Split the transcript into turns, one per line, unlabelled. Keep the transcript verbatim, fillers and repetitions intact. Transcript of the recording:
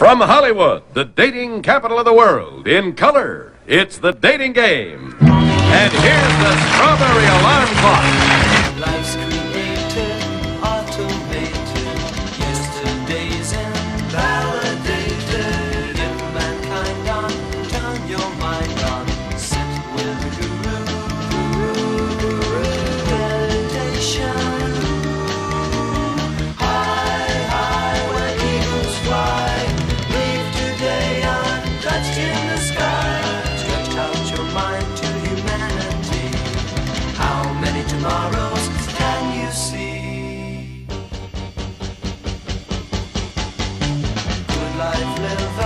From Hollywood, the dating capital of the world, in color, it's The Dating Game. And here's the Strawberry Alarm Clock.
Life's created, automated, yesterday's invalidated. Give mankind on, turn your mind on, sit with the guru. Meditation. High, high, where eagles fly. Leave today untouched in the sky. Stretch out your mind to humanity. How many tomorrows can you see? Good life, live